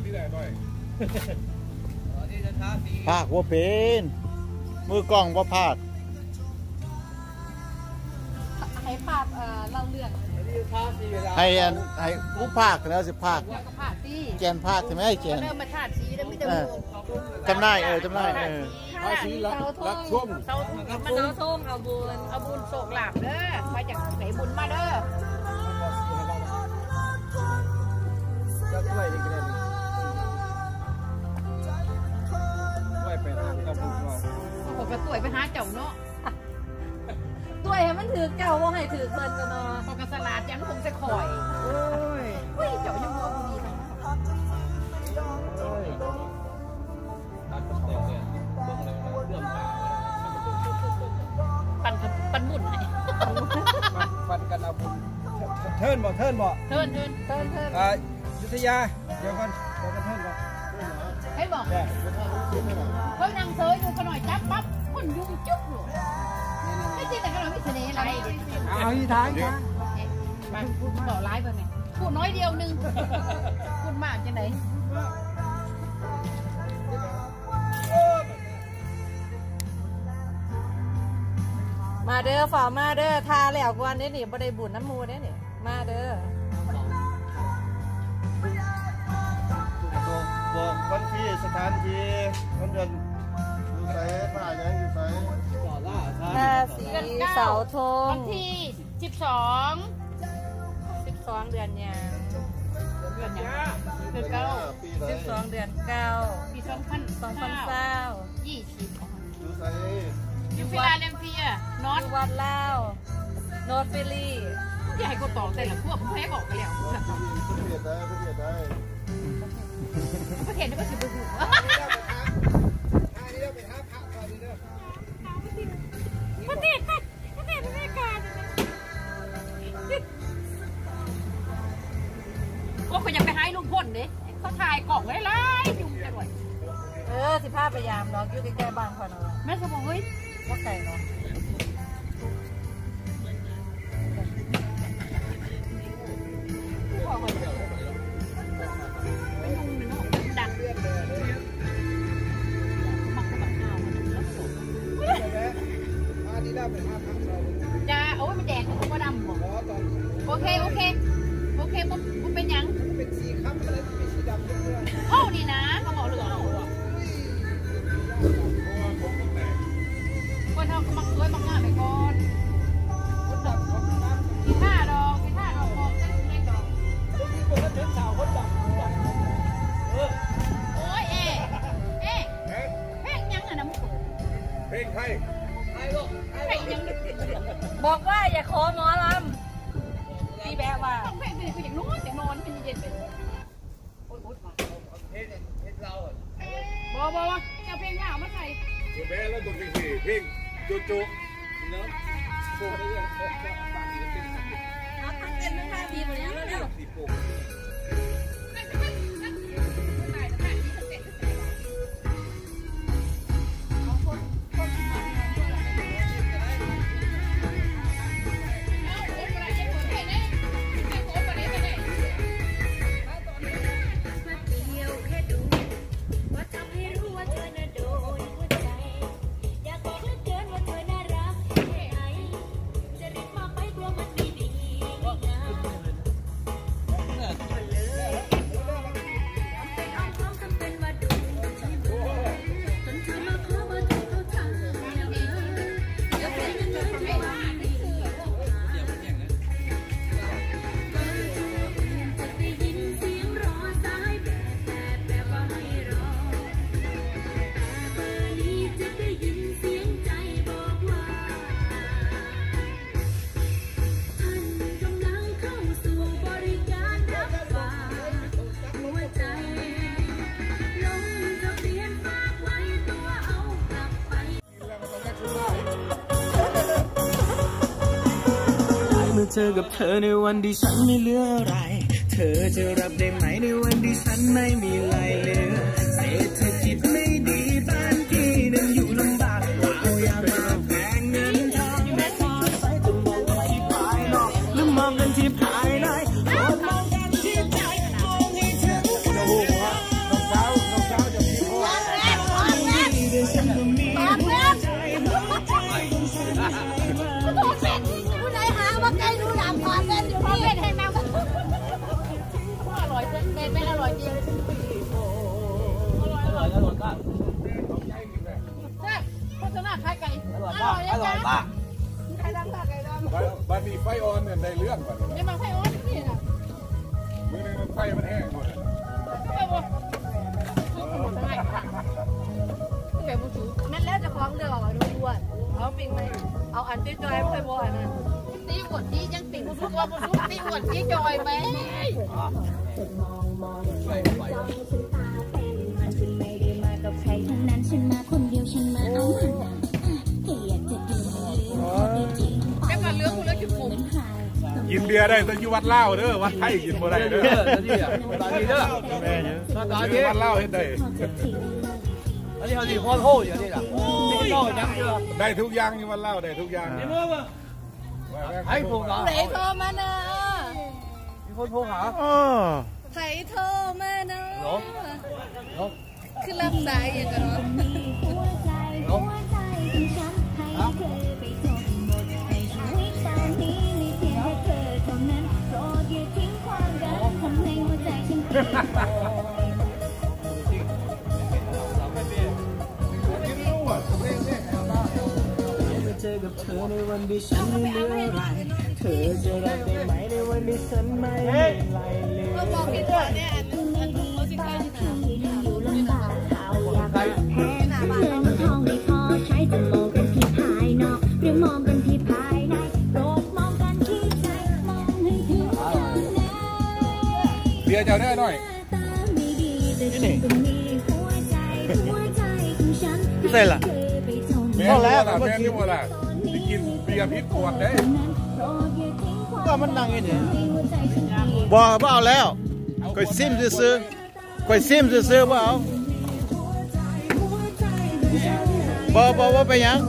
ภาคว่าเป็นมือกล้องว่าภาคให้ภาพเราเรื่องให้ผู้ภาคแล้วสิภาคแกนภาคใช่ไหมแกนเริ่มมาถาดสีแล้วไม่ได้จำได้จำได้ภาษีรักทุ่มเสาทุ่มมันเสาทุ่มเอาบุญโศกหลับเด้อมาจากไหนบุญมาเด้อจะช่วยได้ก็ได้ช่วยไปหาเจ้าบุญว่าผมก็ต่วยไปหาเจ้าเนาะต่วยให้มันถือเจ้าว่าให้ถือเพิ่นกันเนาะพอกระสลาดยังคงจะข่อยโอ้ยเจ้ายังมัวบุญดีทั้งปันบุญไงปันกันเอาบุญเทินบ่ยุทธยาเดี๋ยวกันเทินบ่ให้บอกเฮ้ยนางเซยดูขน่อยจับปั๊บคนยุ่งจุ๊บหนูไม่จริงแต่ขน่อยไม่เสน่ห์อะไรเอาอีทางจ้ะมาพูดต่อร้ายไปไหมพูดน้อยเดียวนึงพูดมากจังไหนมาเด้อฝ่ามาเด้อทาแล้วกวนนี่นี่บ่ได้บุญน้ำมูนี่นี่มาเด้อบอกวันที่สถานที่วันเดือนอยู่ใส่ผ้าอย่างอยู่ใส่ภาษีเสาธงวันที่12เดือนยาเดือน9 12 เดือน 9 ปี2020 อยู่ใส่ยูฟิลาเดมเฟียนอตวัดลาวนอตฟิลี่ที่ให้กูตอบแต่ละพวกมึงให้บอกกันแล้วประเทศได้ประเทศนี่ก็คือบุญประเทศการก็คนอยากไปให้ลุงพ่นดิเขาถ่ายกล่องไว้ไล่ยุ่งจังเลย15พยายามน้องอยู่ใกล้ๆบ้านเขาเนาะแม่สมองเฮ้ยว่าไก่เนาะจ้าโอ้ยมันแดงมันก็ดำหมดโอเคมันเป็นยังเป็นสีค้ำอะไรเป็นสีดำด้วยเท่านี้นะเขาบอกเหลือคนเท่าก็มักสวยมักงามไปก่อนพี่ท่าดอกบอกเล็กดอกโอ้ยเอ๊เพลงยังอ่ะน้ำสูเพลงใครบอกว่าอย่าขอหมอลำพี่แบ๊ว่าเพลงเป็นอย่างนู้นอย่างนอนเป็นเย็นเป็นโอ๊ยเพลงเราบอกจะเพลงหนาวมาใส่เพลงแล้วตัวเพลงสี่เพลงจุเนาะโซ่ได้ยังฟังเอาตั้งเต้นไม่ได้ดีเลยนะเร็วเจอกับเธอในวันที่ฉันไม่เหลืออะไรเธอจะรับได้ไหมในวันที่ฉันไม่มีอะไรเหลือเศรษฐกิจไม่ดีบ้านที่นั้นอยู่ลำบากเอาอย่ามาแพงเงินทองแม้พอไปต้องมองไปที่ภายนอกหรือมองกันที่ภายในมองกันที่ใจมองให้ถึงกันโฆษณาขายไก่อร่อยมากไก่ดำไก่ดำบ้านมีไฟออนเนี่ยในเรื่องก่อนนี่มันไฟออนนี่นะมือนึงมันไฟมันแห้งหมดไปบ่ง่ายค่ะไก่บุษแม่นแล้วจะคล้องเดือดเอาด้วยเอาปิงไหมเอาอันที่จอยไปบ่อันนั้นตีหวดที่ยังติ่งบุษตัวบุษตีหวดที่จอยไหมฉันมาคนเดียวฉันมาเอามันเกลียดจะกินแค่มาเลือกคุณแล้วจุดผมกินเบียร์ได้แต่อยู่วัดเล่าเด้อวัดไทยกินบ่ได้เด้อตอนนี้เด้อตอนนี้วัดเล่าเฮ็ดได้อันนี้เขาสิพ่อโหอย่างนี้ล่ะได้ทุกอย่างอยู่วัดเล่าได้ทุกอย่างไอ้พวกเราไถโทรมาเนอะมีคนโทรหาไถโทรมาเนอะคือรับสายอย่างกันเนาะเจอกับเธอในวันที่ฉันไม่เหลืออะไรเธอจะรับได้ไหมในวันที่ฉันไม่มีอะไรเลยก็บอกพี่ตัวเนี่ยอันรู้สิค่ะอยู่ลำบากข่าวอยากแพ้เงินทองไม่พอใช้จะมองกันที่ภายนอกหรือมองกันที่ภายในโปรดมองกันที่ใจมองให้ถึงกันแน่เบียร์เจ้าแน่หน่อยใช่ล่ะแม่แล้วแม่นี่หมดละที่กินเบียร์พิษขวดได้ก็มันดังอย่างนี้บอกว่าเอาแล้วคอยซิมซื้อคอยซิมซื้อว่าเอาบอกว่าไปยัง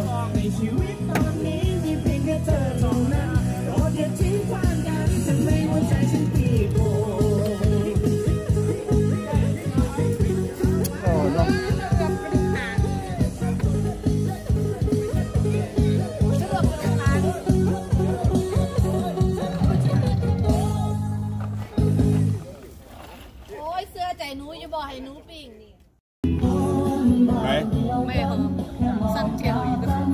หนูอย่าบอกให้หนูปิ้งนี่ไหนแม่เหรอสั่นเจียวอยู่ก็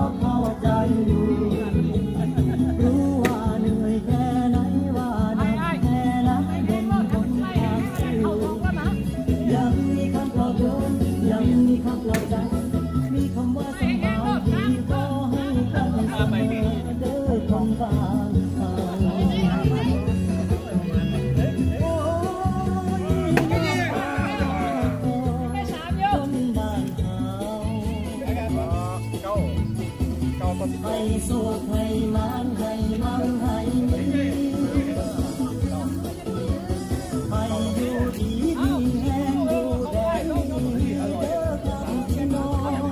ให้สุขให้มันให้มั่งให้มีให้อยู่ดีมีแห้งอยู่แดงมีเลิกกับพี่น้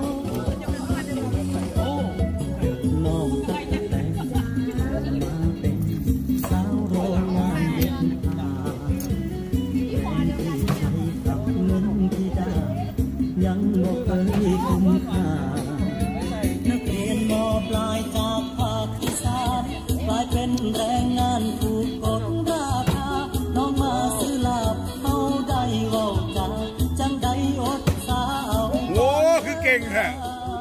องตั้งแต่มาเป็นสาวโรงงานเย็นตาดีใจกับเงินที่ได้ยังบ่เคยคุ้มค่าปลายจากภาคอีสานกลายเป็นแรงงานถูกกดราคาน้องมาซื้อลาบเขาได้เว้าจาจังได้อดสาวโอ้คือเก่งแท้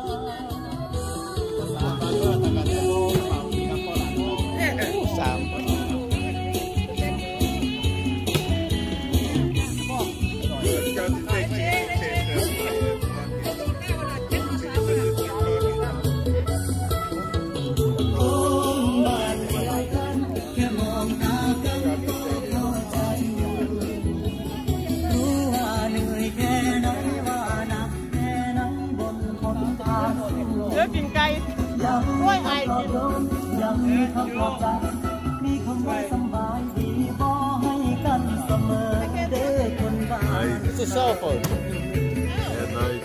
กินไก่ด้วยไอ้ยังมีคำปลอบใจมีคำว่าสบายดีบ่ให้กันเสมอเด้อคนบ้าน It's a cell phone. Yeah, nice.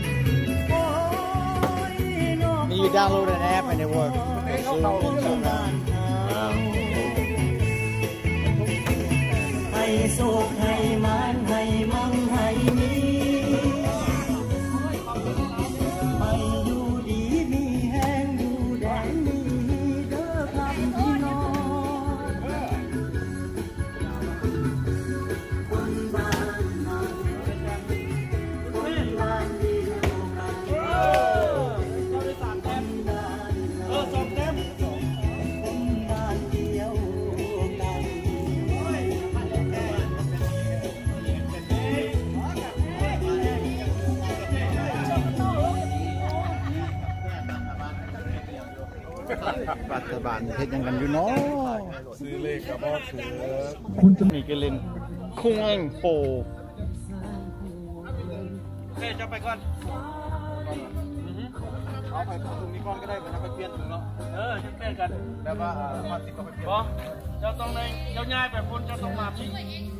You download an app and it works. Wow. ให้สุขให้มันให้มั่งให้มีฐบาลเฮ็ดยังกันอยู่เนาะซื้อเลขกับบอกถือคุณจะมีกันเล่นคุ้งเองโปจะไปก่อนเอาไปตรงนี้ก่อนก็ได้ไปเปลี่ยนเนาะจะเปลี่ยนกันแล้วก็มาติดก็ไปเปลี่ยนเจ้าต้องในเจ้าง่ายไปพ้นเจ้าต้องมาพี่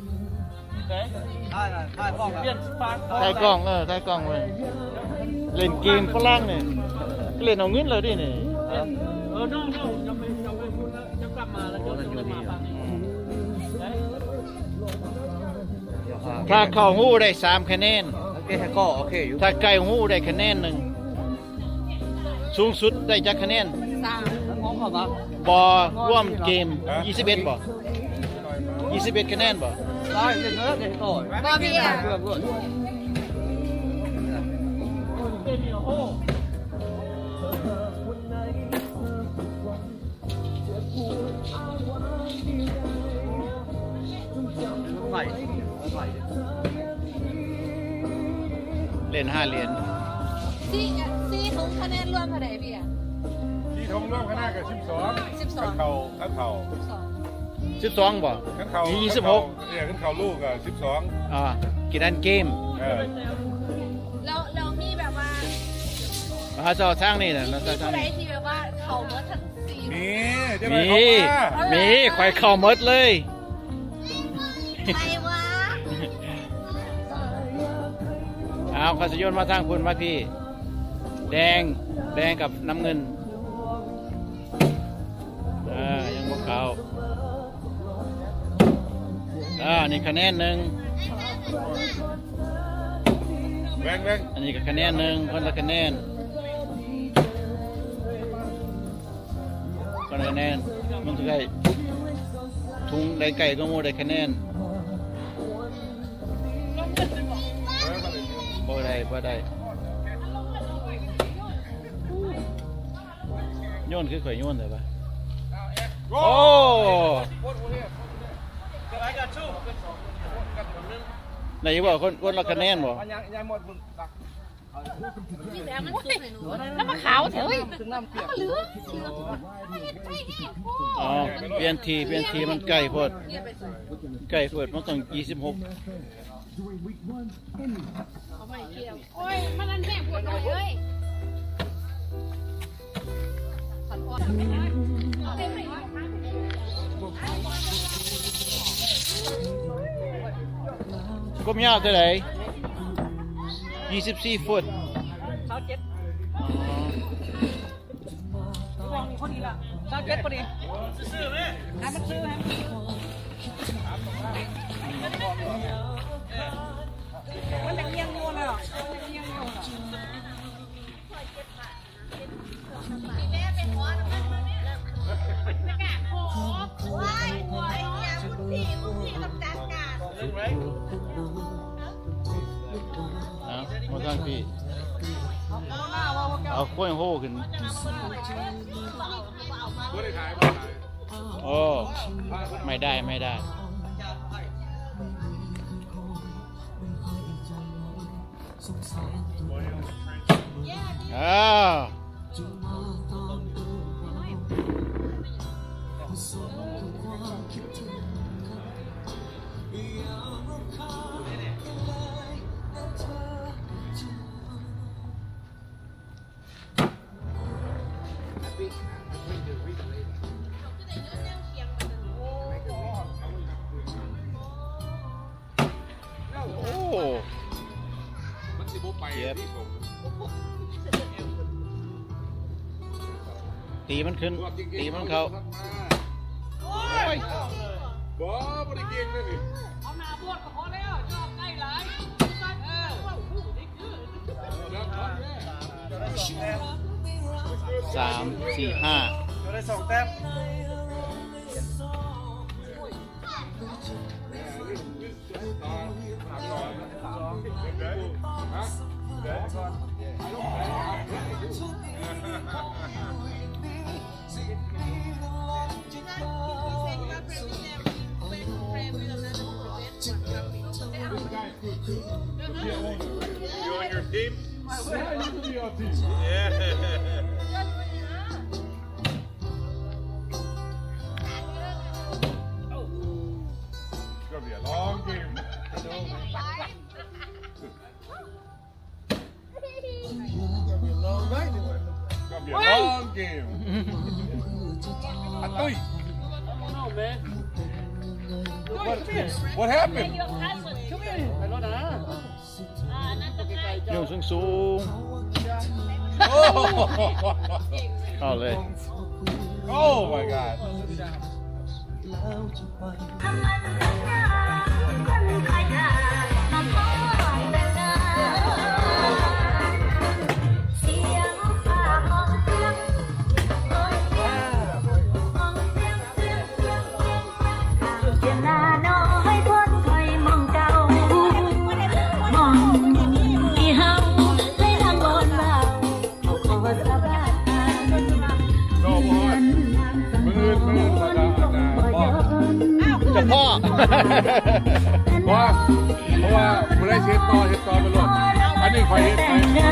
ถ่ายกล้องเปลี่ยนถ่ายกล้องถ่ายกล้องเลยเล่นเกมฝรั่งเนี่ยเล่นเอาเงินเลยดิเนี่ยน้องจะไปพูดจะกลับมาแล้วจะมาฟังถ้าเข้าหู้ได้3คะแนนโอเคอยู่ถ้าไก่หู้ได้คะแนนหนึ่งสูงสุดได้จักคะแนนบอร่วมเกม21บ่21คะแนนบ่ได้เล่นเยอะเล่นต่อยบ่พี่อ่ะเล่น5เหรียญซี่ทุงคะแนนรวมเท่าไหร่พี่อ่ะที่ทงร่วมคณะกับ12เข่าขันเข่า 12บ่มี26เนี่ยขันเข่าลูกอ่ะ12 กี่ด้านเกมเรามีแบบว่าเจ้าทางนี่นะเราทางนี้ที่แบบว่าเข่าเมิดทั้ง 4มีข่อยเข่าเมิดเลยใครวะเอาขยนมาทางคุณมาพี่แดงกับน้ำเงินยังพวกเขานี่คะแนนหนึ่งแบงอันนี้ก็คะแนนหนึ่งคนละคะแนนมันจะได้ทุงได้ไก่ก็มูได้คะแนนบ่ได้โยนคือข่อยโยนเลยปะโอ้ไหนบอกคนละคะแนนบ่แล้วมาขาวเถอะเหลือเปลี่ยนทีมันไก่พดมันต้อง26 โอ้ยมันนั่นแม่ปวดหน่อยเลยก้มยาวเท่าไหร่24 ฟุตพอดีละ27พอดีซื้อไหมมันซื้อไหมมันจะเงี้ยงงูเลยหรอแม่เป็นหัวมันไม่กล้าโผล่ว้ายหัวไอ้เนี่ยมุนที่กำจัดการมาทางพี่เอากล้วยโห่ขึ้นโอ้ไม่ได้ตีมันขึ้นตีมันเขาบ่ได้เก่งเลยนี่เอาหน้าบวชก็พอแล้วชอบใกล้หลาย 3 4 5 ได้2แต้มYou on your team? Yeah, you should be on team. Yeah. What happened? อยู่สูงเอาเลย Oh my God. จะพ่อเพราะว่าไม่ได้เช็ดต่อไปหมดอันนี้คอยเช็ดไป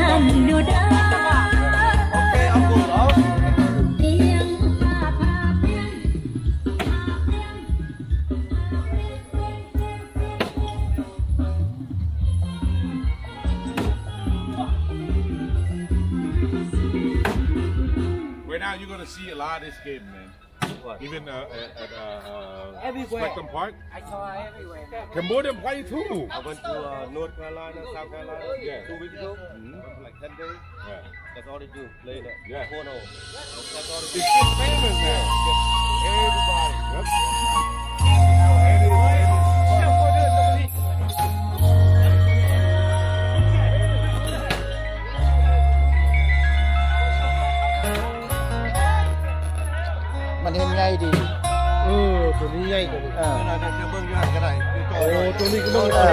โอเคเอากูเหรอ Right now you're gonna see a lot of this game, man. Even at Spectrum Park. I saw everywhere. Cambodia play too. I went to North Carolina, South Carolina, 2 weeks ago. Like 10 days. Yeah. That's all they do. Play that. Yeah. Porno. That's all they do. It's just famous now. Everybody. Yep. มันเห็นไงดีตัวนี้ใหญ่กว่านี้เบิ่งอยู่ก็ได้โอ้ตัวนี้ก็เบิ่งได้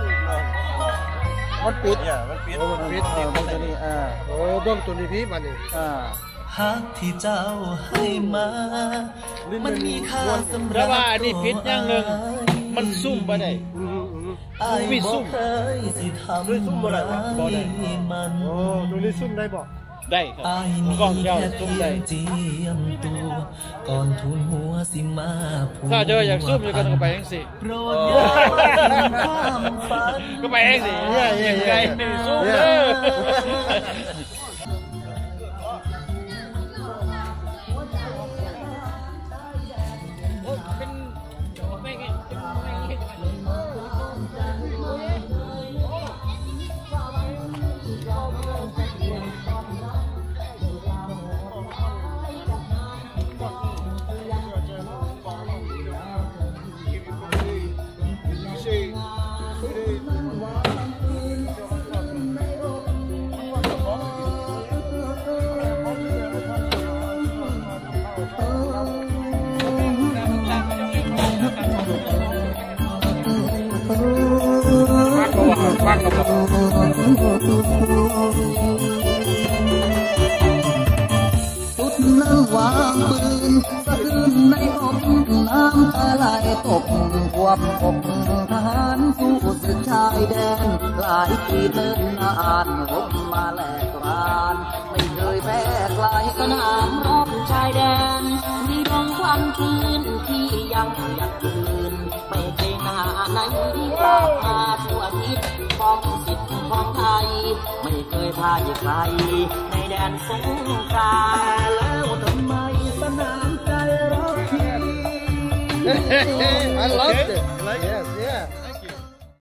มันปิดมันปิดตัวนี้เบิ่งตัวนี้พี่มันนี่ฮักที่เจ้าให้มามันมีค่าสำหรับแต่ว่าอันนี้ปิดอย่างหนึ่งมันซุ่มไปได้มีซุ่มสิทำด้วยซุ่มบ่ได้มันตัวนี้ซุ่มได้บ่ได้ครับกล้องยาวซุ่มได้เจียมตัวก่อนทุนหัวสิมาถ้าเจออยากซุ่มอยู่กันก็ไปเองสิก็ไปเองสิยังไงซุ่มสุดนั้นวางปืนสะอื้นในอกน้ำตาไหลตกความอกทหารสู้ศึกชายแดนหลายปีเนิ่นนานรบมาแลกรานไม่เคยแพ้ไกลสนามรบชายแดนมีดวงควันคืนที่ยังอยากคืนไม่เคยหน้าไหนกล้ามาทั่วทิศของสิทธิ์ของไทยไม่เคยพ่ายใครในแดนสงครามแล้วทำไมสนามใจรักพี่ I loved it